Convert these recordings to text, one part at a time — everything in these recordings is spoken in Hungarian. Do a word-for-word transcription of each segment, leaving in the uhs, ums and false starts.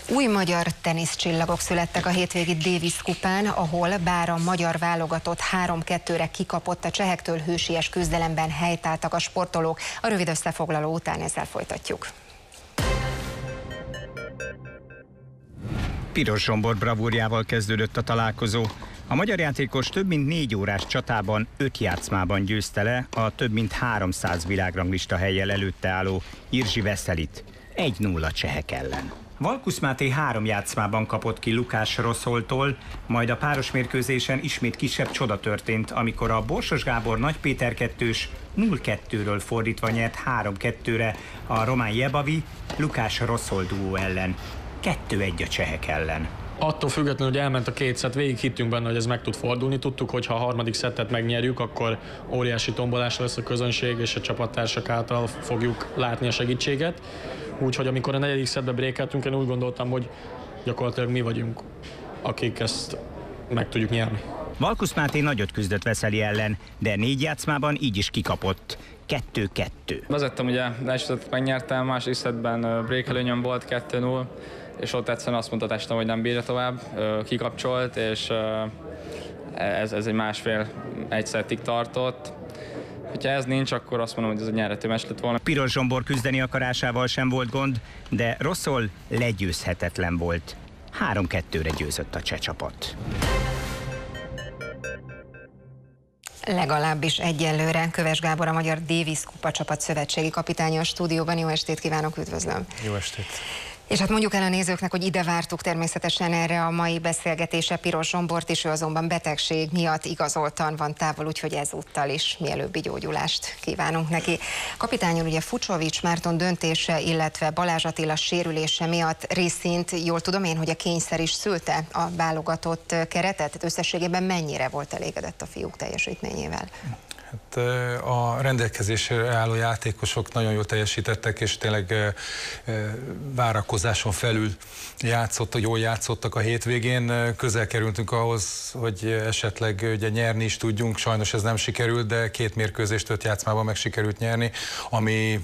Új magyar teniszcsillagok születtek a hétvégi Davis kupán, ahol bár a magyar válogatott három kettőre kikapott, a csehektől hősies küzdelemben helytáltak a sportolók. A rövid összefoglaló után ezzel folytatjuk. Piros Zsombor bravúrjával kezdődött a találkozó. A magyar játékos több mint négy órás csatában öt játszmában győzte le a több mint háromszáz világranglista hellyel előtte álló Jiří Veselit egy nulla csehek ellen. Valkusz Máté három játszmában kapott ki Lukács Rossoltól, majd a páros mérkőzésen ismét kisebb csoda történt, amikor a Borsos Gábor Nagy Péter kettős nulla kettőről fordítva nyert három kettőre a román Jebavi Lukács Rosszol duó ellen. kettő egy a csehek ellen. Attól függetlenül, hogy elment a két szett, végig hittünk benne, hogy ez meg tud fordulni. Tudtuk, hogy ha a harmadik szettet megnyerjük, akkor óriási tombolás lesz a közönség, és a csapattársak által fogjuk látni a segítséget. Úgyhogy amikor a negyedik szettbe brékeltünk, én úgy gondoltam, hogy gyakorlatilag mi vagyunk, akik ezt meg tudjuk nyerni. Valkusz Máté nagyot küzdött Veseli ellen, de négy játszmában így is kikapott. kettő kettő. Vezettem, ugye, első szettet megnyertem, második szettben brékelőnyöm volt kettő null, és ott egyszerűen azt mondta testem, hogy nem bírja tovább, kikapcsolt, és ez, ez egy másfél egy szettig tartott. Ha ez nincs, akkor azt mondom, hogy ez egy nyerhető meccs lett volna. Piros Zsombor küzdeni akarásával sem volt gond, de Rosszol legyőzhetetlen volt. három kettőre győzött a cseh csapat. Legalábbis egyelőre. Köves Gábor, a magyar Davis kupa csapat szövetségi kapitánya a stúdióban. Jó estét kívánok, üdvözlöm! Jó estét! És hát mondjuk el a nézőknek, hogy ide vártuk természetesen erre a mai beszélgetése Piros Zsombort is, ő azonban betegség miatt igazoltan van távol, úgyhogy ezúttal is mielőbbi gyógyulást kívánunk neki. Kapitányon ugye Fucsovics Márton döntése, illetve Balázs Attila sérülése miatt részint jól tudom én, hogy a kényszer is szülte a válogatott keretet, tehát összességében mennyire volt elégedett a fiúk teljesítményével? Hát a rendelkezésre álló játékosok nagyon jól teljesítettek, és tényleg várakozáson felül játszottak, jól játszottak a hétvégén. Közel kerültünk ahhoz, hogy esetleg ugye nyerni is tudjunk, sajnos ez nem sikerült, de két mérkőzést öt játszmában meg sikerült nyerni, ami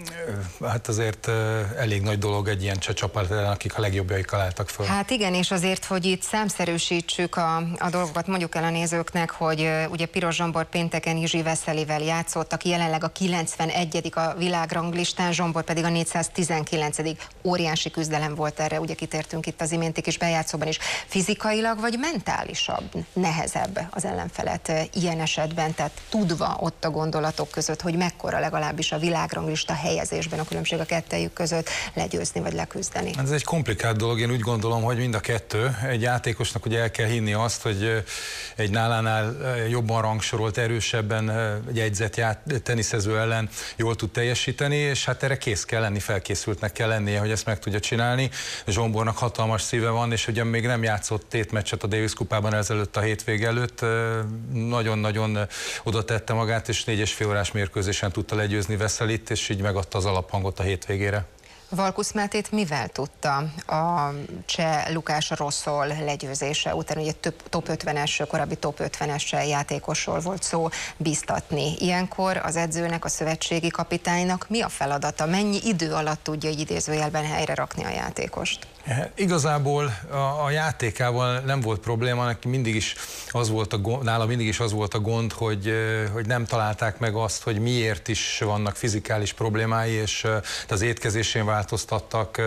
hát azért elég nagy dolog egy ilyen csapat ellen, akik a legjobbjaikkal álltak föl. Hát igen, és azért, hogy itt számszerűsítsük a, a dolgokat, mondjuk el a nézőknek, hogy ugye Piros Zsombor pénteken Jiří Veselivel játszott, aki jelenleg a kilencvenegyedik a világranglistán, Zsombor pedig a négyszáztizenkilencedik Óriási küzdelem volt erre, ugye kitértünk itt az iménti kis bejátszóban is. Fizikailag vagy mentálisabb, nehezebb az ellenfelet ilyen esetben, tehát tudva ott a gondolatok között, hogy mekkora legalábbis a világranglista helyezésben a különbség a kettejük között legyőzni vagy leküzdeni? Ez egy komplikált dolog, én úgy gondolom, hogy mind a kettő. Egy játékosnak ugye el kell hinni azt, hogy egy nálánál jobban rangsorolt, erősebben jegyzett teniszező ellen jól tud teljesíteni, és hát erre kész kell lenni, felkészültnek kell lennie, hogy ezt meg tudja csinálni. Zsombornak hatalmas szíve van, és ugye még nem játszott tétmeccset a Davis kupában ezelőtt a hétvége előtt. Nagyon-nagyon oda tette magát, és négy és fél órás mérkőzésen tudta legyőzni Veselit, és így megadta az alaphangot a hétvégére. Valkusz Mátét mivel tudta a cseh Lukács Rosszol legyőzése után, ugye több top ötvenes, korábbi top ötvenes játékosról volt szó, biztatni? Ilyenkor az edzőnek, a szövetségi kapitánynak mi a feladata? Mennyi idő alatt tudja egy idézőjelben helyre rakni a játékost? Igazából a, a játékával nem volt probléma, neki mindig is az volt a gond, nála mindig is az volt a gond, hogy, hogy nem találták meg azt, hogy miért is vannak fizikális problémái, és az étkezésén változtattak.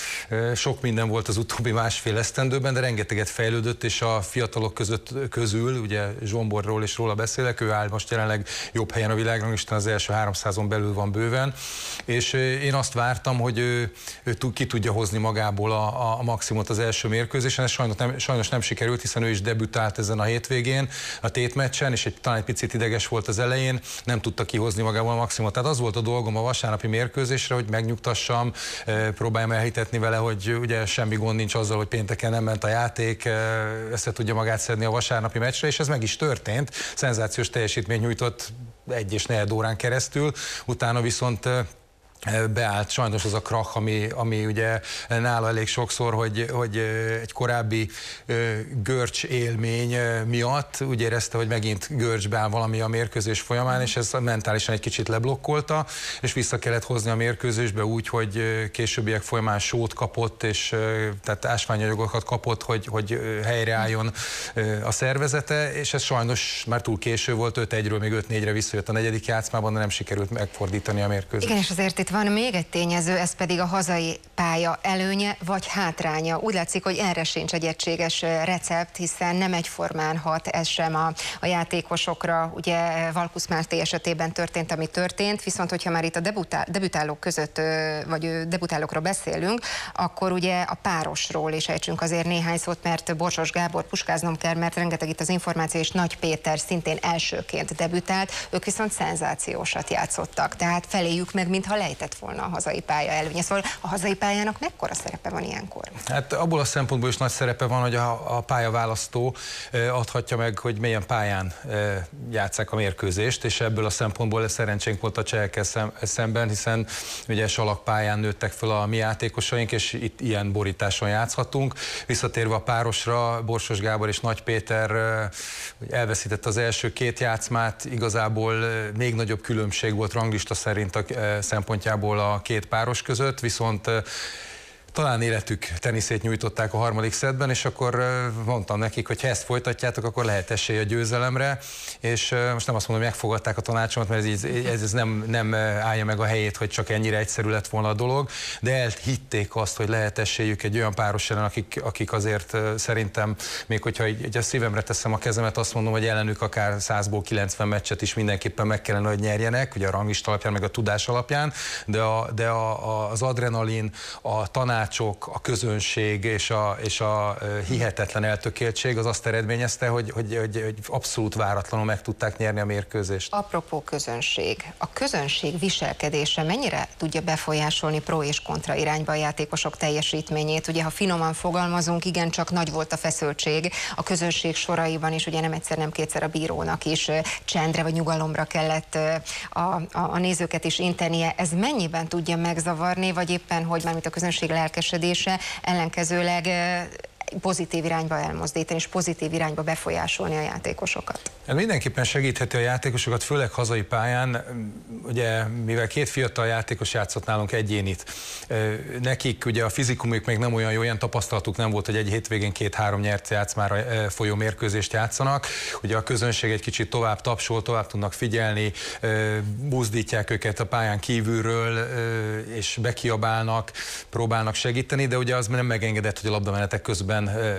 Sok minden volt az utóbbi másfél esztendőben, de rengeteget fejlődött, és a fiatalok között, közül, ugye Zsomborról és róla beszélek, ő áll most jelenleg jobb helyen a világranglistán, az első háromszázon belül van bőven, és én azt vártam, hogy ő, ő ki tudja hozni magából a a maximumot az első mérkőzésen, ez sajnos nem, sajnos nem sikerült, hiszen ő is debütált ezen a hétvégén a tétmeccsen, és egy, talán egy picit ideges volt az elején, nem tudta kihozni magából a maximumot. Tehát az volt a dolgom a vasárnapi mérkőzésre, hogy megnyugtassam, próbáljam elhitetni vele, hogy ugye semmi gond nincs azzal, hogy pénteken nem ment a játék, össze tudja magát szedni a vasárnapi meccsre, és ez meg is történt. Szenzációs teljesítményt nyújtott egy és negyed órán keresztül, utána viszont beállt sajnos az a krach, ami, ami ugye nála elég sokszor, hogy, hogy egy korábbi görcs élmény miatt úgy érezte, hogy megint görcsbe áll valami a mérkőzés folyamán, és ez mentálisan egy kicsit leblokkolta, és vissza kellett hozni a mérkőzésbe úgy, hogy későbbiek folyamán sót kapott, és tehát ásványanyagokat kapott, hogy, hogy helyreálljon a szervezete, és ez sajnos már túl késő volt, öt egyről még öt négyre visszajött a negyedik játszmában, de nem sikerült megfordítani a mérkőzést. Igen, és azért itt van még egy tényező, ez pedig a hazai pálya előnye vagy hátránya. Úgy látszik, hogy erre sincs egy egységes recept, hiszen nem egyformán hat ez sem a, a játékosokra. Ugye Valkusz Máté esetében történt, ami történt, viszont hogyha már itt a debutál, debutálók között, vagy debutálókról beszélünk, akkor ugye a párosról is ejtsünk azért néhány szót, mert Borsos Gábor, puskáznom kell, mert rengeteg itt az információ, és Nagy Péter szintén elsőként debütált, ők viszont szenzációsat játszottak, tehát feléjük meg, mintha lejtett volna a hazai pálya előnye. Szóval a hazai pályának mekkora szerepe van ilyenkor? Hát abból a szempontból is nagy szerepe van, hogy a, a pályaválasztó adhatja meg, hogy milyen pályán játsszák a mérkőzést, és ebből a szempontból szerencsénk volt a csehekkel szemben, hiszen ugye salakpályán nőttek fel a mi játékosaink, és itt ilyen borításon játszhatunk. Visszatérve a párosra, Borsos Gábor és Nagy Péter elveszítette az első két játszmát, igazából még nagyobb különbség volt ranglista szerint a szempontjából a két páros között, viszont talán életük teniszét nyújtották a harmadik szettben, és akkor mondtam nekik, hogy ha ezt folytatjátok, akkor lehet esély a győzelemre, és most nem azt mondom, hogy megfogadták a tanácsomat, mert ez, ez, ez nem, nem állja meg a helyét, hogy csak ennyire egyszerű lett volna a dolog, de elhitték azt, hogy lehet esélyük egy olyan páros ellen, akik, akik azért szerintem, még hogyha így a szívemre teszem a kezemet, azt mondom, hogy ellenük akár százból kilencven meccset is mindenképpen meg kellene, hogy nyerjenek, ugye a ranglista alapján, meg a tudás alapján, de, a, de a, az adrenalin, a tanács, a közönség és a, és a hihetetlen eltökéltség az azt eredményezte, hogy, hogy, hogy, hogy abszolút váratlanul meg tudták nyerni a mérkőzést. Apropó közönség, a közönség viselkedése mennyire tudja befolyásolni pro és kontra irányba a játékosok teljesítményét? Ugye, ha finoman fogalmazunk, igen, csak nagy volt a feszültség a közönség soraiban is, ugye nem egyszer, nem kétszer a bírónak is csendre vagy nyugalomra kellett a, a, a nézőket is intenie. Ez mennyiben tudja megzavarni, vagy éppen, hogy mármint a közönség lelkesedése ellenkezőleg pozitív irányba elmozdítani, és pozitív irányba befolyásolni a játékosokat? Ez mindenképpen segítheti a játékosokat, főleg hazai pályán. Ugye, mivel két fiatal játékos játszott nálunk egyénit, nekik ugye a fizikumuk még nem olyan jó, olyan tapasztalatuk nem volt, hogy egy hétvégén két-három nyert játszmára folyó mérkőzést játszanak. Ugye a közönség egy kicsit tovább tapsol, tovább tudnak figyelni, buzdítják őket a pályán kívülről, és bekiabálnak, próbálnak segíteni, de ugye az nem megengedett, hogy a labdamenetek közben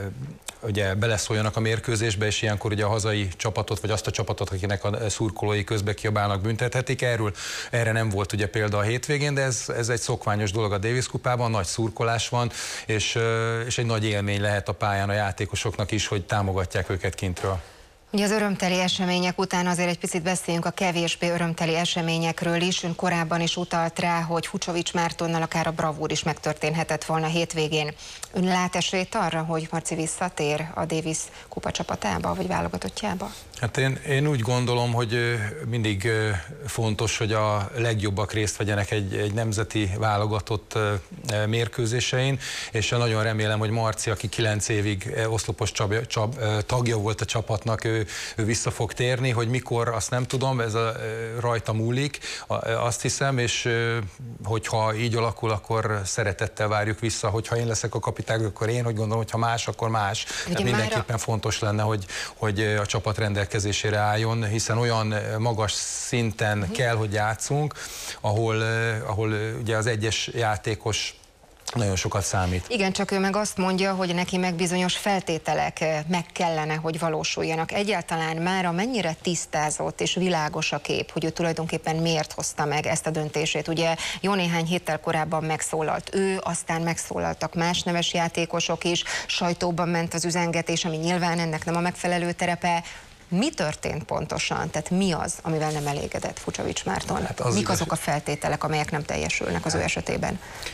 ugye beleszóljanak a mérkőzésbe, és ilyenkor ugye a hazai csapatot, vagy azt a csapatot, akinek a szurkolói közbe kiabálnak, büntethetik. Erről, erre nem volt ugye példa a hétvégén, de ez, ez egy szokványos dolog a Davis kupában, nagy szurkolás van, és, és egy nagy élmény lehet a pályán a játékosoknak is, hogy támogatják őket kintről. Ugye az örömteli események után azért egy picit beszéljünk a kevésbé örömteli eseményekről is. Ön korábban is utalt rá, hogy Fucsovics Mártonnal akár a bravúr is megtörténhetett volna hétvégén. Ön lát esélyt arra, hogy Marci visszatér a Davis kupa csapatába, vagy válogatottjába? Hát én, én úgy gondolom, hogy mindig fontos, hogy a legjobbak részt vegyenek egy, egy nemzeti válogatott mérkőzésein, és nagyon remélem, hogy Marci, aki kilenc évig oszlopos csab, csab, tagja volt a csapatnak, ő, ő vissza fog térni, hogy mikor, azt nem tudom, ez a, rajta múlik, azt hiszem, és hogyha így alakul, akkor szeretettel várjuk vissza, hogyha én leszek a kapitány, akkor én, hogy gondolom, hogy ha más, akkor más. Tehát mindenképpen a... fontos lenne, hogy, hogy a csapat rendelkezésére álljon, hiszen olyan magas szinten uh-huh. kell, hogy játszunk, ahol, ahol ugye az egyes játékos nagyon sokat számít. Igen, csak ő meg azt mondja, hogy neki meg bizonyos feltételek meg kellene, hogy valósuljanak. Egyáltalán mára mennyire tisztázott és világos a kép, hogy ő tulajdonképpen miért hozta meg ezt a döntését. Ugye jó néhány héttel korábban megszólalt ő, aztán megszólaltak más neves játékosok is, sajtóban ment az üzengetés, ami nyilván ennek nem a megfelelő terepe. Mi történt pontosan? Tehát mi az, amivel nem elégedett Fucsovics Márton? Hát az Mik azok a feltételek, amelyek nem teljesülnek az ő esetében?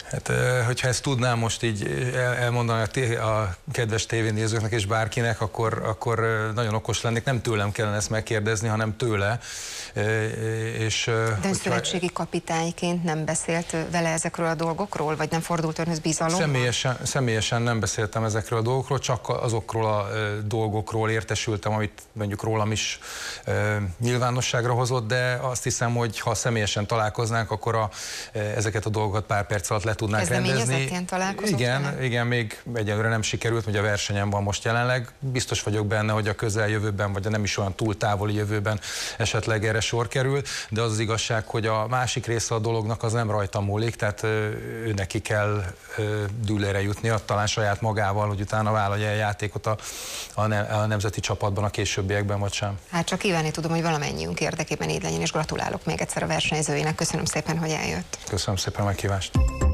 Hát, hogyha ezt tudnám most így elmondani a, té- a kedves tévénézőknek és bárkinek, akkor, akkor nagyon okos lennék. Nem tőlem kellene ezt megkérdezni, hanem tőle. És, de szövetségi kapitányként nem beszélt vele ezekről a dolgokról, vagy nem fordult önhöz bizalommal? Személyesen, személyesen nem beszéltem ezekről a dolgokról, csak azokról a dolgokról értesültem, amit mondjuk rólam is nyilvánosságra hozott, de azt hiszem, hogy ha személyesen találkoznánk, akkor a, ezeket a dolgokat pár perc alatt le tudnánk rendezni. Igen, igen, még egyelőre nem sikerült, hogy a versenyen van most jelenleg. Biztos vagyok benne, hogy a közeljövőben, vagy a nem is olyan túl távoli jövőben esetleg erre sor kerül, de az az igazság, hogy a másik része a dolognak az nem rajta múlik, tehát ő neki kell dűlőre jutnia, talán saját magával, hogy utána vállalja a játékot a, a, ne, a nemzeti csapatban a későbbiekben, vagy sem. Hát csak kívánni tudom, hogy valamennyiünk érdekében így legyen, és gratulálok még egyszer a versenyzőinek. Köszönöm szépen, hogy eljött. Köszönöm szépen a meghívást.